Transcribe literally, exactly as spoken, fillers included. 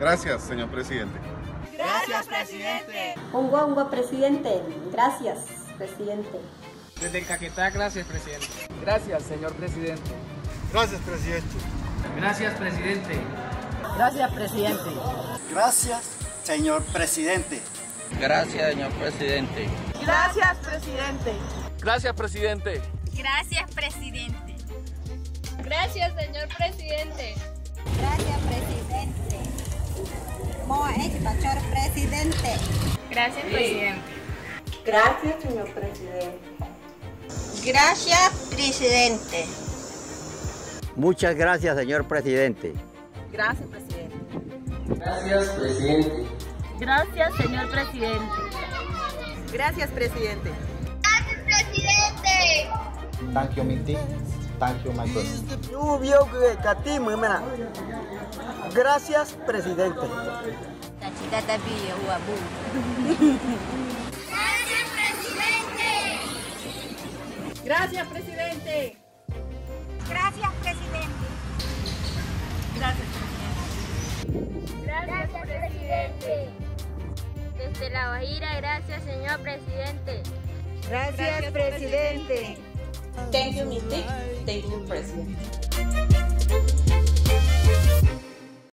Gracias, señor presidente. Gracias, presidente. Ungua, ungua, presidente. Gracias, presidente. Desde el Caquetá, gracias, presidente. Gracias, señor presidente. Gracias, presidente. Gracias, presidente. Gracias, presidente. Gracias, señor presidente. Gracias, señor presidente. Gracias, presidente. Gracias, presidente. Gracias, presidente. Gracias, señor presidente. Gracias, presidente. Moa señor presidente. Gracias, presidente. Gracias, señor presidente. Gracias, presidente. Muchas gracias, señor presidente. Gracias, presidente. Gracias, presidente. Gracias, señor presidente. Gracias, presidente. Gracias, presidente. Thank you, Minty. Thank you, my brother. Gracias, presidente. Gracias, presidente. Gracias, presidente. Gracias, presidente. Gracias, Gracias, presidente. Desde La Guajira, gracias, señor presidente. Gracias, presidente. Thank you, Mister. Thank you, presidente.